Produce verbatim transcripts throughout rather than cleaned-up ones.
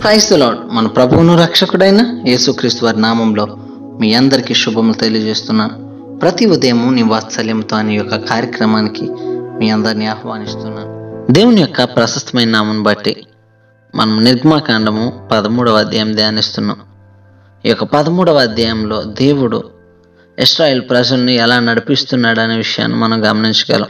Praise the lord. మన ప్రభువును రక్షకుడైన యేసుక్రీస్తు వారి నామంలో మీ అందరికీ శుభములు తెలియజేస్తున్నాను. ప్రతి ఉదయము నీ వాత్సల్యంతో అనే యొక్క కార్యక్రమానికి మీ అందరినీ ఆహ్వానిస్తున్నాను. దేవుని యొక్క ప్రశస్తమైన నామం బట్టి మనం నిర్గమాకాండము పదమూడవ అధ్యాయం ధ్యానిస్తున్నాం. ఈ యొక్క పదమూడవ అధ్యాయంలో దేవుడు ఇశ్రాయేల్ ప్రజల్ని ఎలా నడిపిస్తున్నాడు అనే విషయాన్ని మనం గమనించగలం.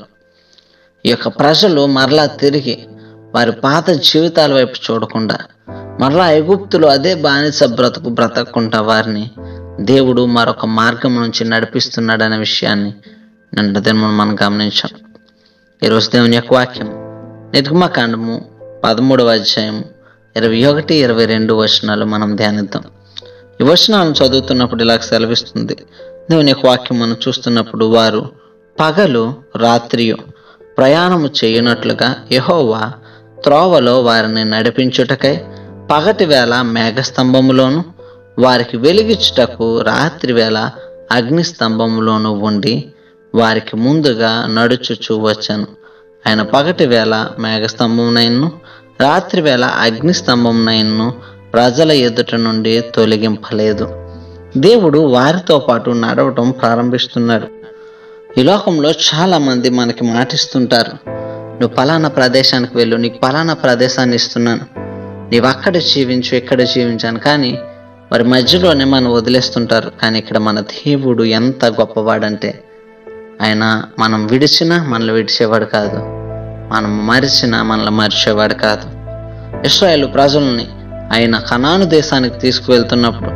ఈ యొక్క ప్రజలు మరలా తిరిగి వారి పాత జీవితాల వైపు చూడకుండా మరలా ఐగుప్తులో అదే బానిస బ్రతుకు బ్రతకకుండా వారిని దేవుడు మరొక మార్గం నుంచి నడిపిస్తున్నాడు అనే విషయాన్ని నిన్న దినం మనం గమనించాం. ఈరోజు దేవుని యొక్క వాక్యం నిర్గమాకాండము పదమూడవ అధ్యాయం ఇరవై ఒకటి ఇరవై రెండు వచనాలు మనం ధ్యానిద్దాం. ఈ వచనాలను చదువుతున్నప్పుడు ఇలా సెలవిస్తుంది. దేవుని యొక్క వాక్యం మనం చూస్తున్నప్పుడు, వారు పగలు రాత్రియు ప్రయాణము చేయనట్లుగా యెహోవా త్రోవలో వారిని నడిపించుటకై పగటి వేళ మేఘస్తంభములోను వారికి వెలిగించుటకు రాత్రి వేళ అగ్నిస్తంభములోను ఉండి వారికి ముందుగా నడుచుచూ వచ్చాను. ఆయన పగటి వేళ మేఘస్తంభమునైను రాత్రి వేళ అగ్నిస్తంభమునైను ప్రజల ఎదుట నుండి తొలగింపలేదు. దేవుడు వారితో పాటు నడవటం ప్రారంభిస్తున్నాడు. ఈ లోకంలో చాలా మంది మనకి మాటిస్తుంటారు, నువ్వు పలానా ప్రదేశానికి వెళ్ళు, నీకు పలానా ప్రదేశాన్ని ఇస్తున్నాను, నీవు అక్కడ జీవించు, ఇక్కడ జీవించాను, కానీ వారి మధ్యలోనే మనం వదిలేస్తుంటారు. కానీ ఇక్కడ మన దేవుడు ఎంత గొప్పవాడంటే, ఆయన మనం విడిచినా మనల్ని విడిచేవాడు కాదు, మనం మరిచినా మనల్ని మరిచేవాడు కాదు. ఇశ్రాయేలు ప్రజల్ని ఆయన కనాను దేశానికి తీసుకువెళ్తున్నప్పుడు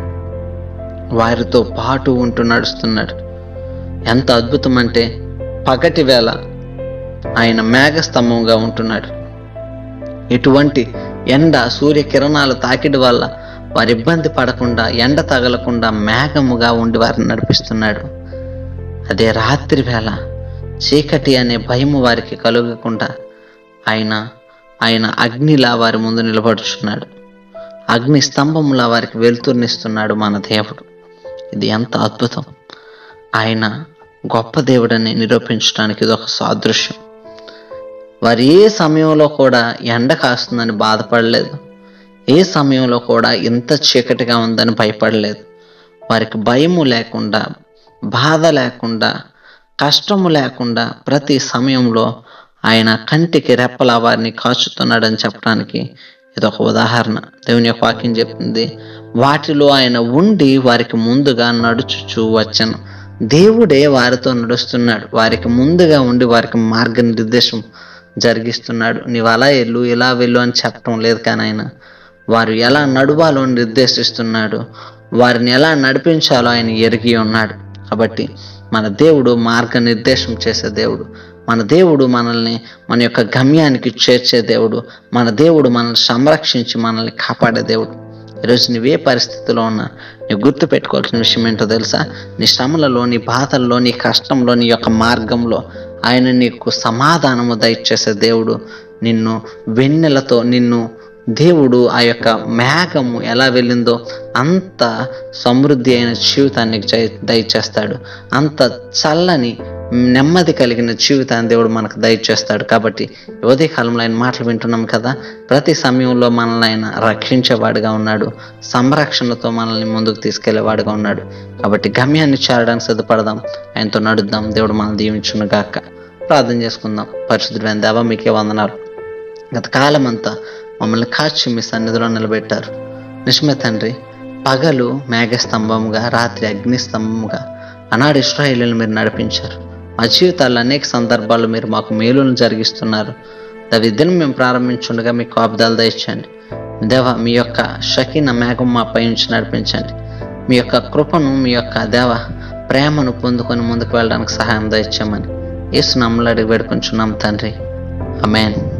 వారితో పాటు ఉంటూ నడుస్తున్నాడు. ఎంత అద్భుతం అంటే, పగటి వేళ ఆయన మేఘస్తంభంగా ఉంటున్నాడు. ఎటువంటి ఎండ సూర్యకిరణాలు తాకిడి వల్ల వారి ఇబ్బంది పడకుండా, ఎండ తగలకుండా మేఘముగా ఉండి వారిని నడిపిస్తున్నాడు. అదే రాత్రి వేళ చీకటి అనే భయము వారికి కలుగకుండా ఆయన ఆయన అగ్నిలా వారి ముందు నిలబడుచున్నాడు. అగ్ని స్తంభములా వారికి వెలుతురునిస్తున్నాడు మన దేవుడు. ఇది ఎంత అద్భుతం! ఆయన గొప్ప దేవుడని నిరూపించడానికి ఇది ఒక సాదృశ్యం. వారు ఏ సమయంలో కూడా ఎండ కాస్తుందని బాధపడలేదు, ఏ సమయంలో కూడా ఇంత చీకటిగా ఉందని భయపడలేదు. వారికి భయము లేకుండా, బాధ లేకుండా, కష్టము లేకుండా ప్రతి సమయంలో ఆయన కంటికి రెప్పలా వారిని కాచుతున్నాడని చెప్పడానికి ఇది ఒక ఉదాహరణ. దేవుని యొక్క వాక్యం చెప్తుంది, వాటిలో ఆయన ఉండి వారికి ముందుగా నడుచుచూ వచ్చాను. దేవుడే వారితో నడుస్తున్నాడు, వారికి ముందుగా ఉండి వారికి మార్గనిర్దేశం జరిగిస్తున్నాడు. నీవు అలా వెళ్ళు, ఇలా వెళ్ళు అని చెప్పడం లేదు, కానీ ఆయన వారు ఎలా నడవాలో నిర్దేశిస్తున్నాడు, వారిని ఎలా నడిపించాలో ఆయన ఎరిగి ఉన్నాడు. కాబట్టి మన దేవుడు మార్గనిర్దేశం చేసే దేవుడు, మన దేవుడు మనల్ని మన యొక్క గమ్యానికి చేర్చే దేవుడు, మన దేవుడు మనల్ని సంరక్షించి మనల్ని కాపాడే దేవుడు. ఈరోజు నువ్వే పరిస్థితిలో ఉన్నా నువ్వు గుర్తు పెట్టుకోవాల్సిన విషయం ఏంటో తెలుసా? నీ శ్రమలలో, నీ బాధల్లో, నీ కష్టంలో, నీ యొక్క మార్గంలో ఆయన నీకు సమాధానము దయచేసే దేవుడు. నిన్ను వెన్నెలతో నిన్ను దేవుడు ఆ యొక్క మేఘము ఎలా వెళ్ళిందో అంత సమృద్ధి అయిన జీవితాన్ని దయచేస్తాడు. అంత చల్లని నెమ్మది కలిగిన జీవితాన్ని దేవుడు మనకు దయచేస్తాడు. కాబట్టి ఉదయ కాలంలో ఆయన మాటలు వింటున్నాం కదా, ప్రతి సమయంలో మనల్ని ఆయన రక్షించేవాడుగా ఉన్నాడు, సంరక్షణతో మనల్ని ముందుకు తీసుకెళ్లేవాడుగా ఉన్నాడు. కాబట్టి గమ్యాన్ని చేరడానికి సిద్ధపడదాం, ఆయనతో నడుద్దాం. దేవుడు మనల్ని దీవించును గాక. ప్రార్థన చేసుకుందాం. పరిశుద్ధుడైన దేవా, మీకే వందనాలు. గత కాలం అంతా మమ్మల్ని కాచి మీ సన్నిధిలో నిలబెట్టారు. నిజమే తండ్రి, పగలు మేఘస్తంభముగా, రాత్రి అగ్నిస్తంభముగా ఆనాడు ఇశ్రాయేలును మీరు నడిపించారు. మా జీవితాల్లో అనేక సందర్భాల్లో మీరు మాకు మేలును జరిగిస్తున్నారు. విద్యను మేము ప్రారంభించుండగా మీ కాపుదలు దయచండి దేవ. మీ యొక్క షకీన మేఘం మా పై నుంచి నడిపించండి. మీ యొక్క కృపను, మీ యొక్క దేవ ప్రేమను పొందుకొని ముందుకు వెళ్ళడానికి సహాయం దయచేయమని యేసు నామములో అడిగి వేడుకొంచున్నాం తండ్రి. ఆమేన్.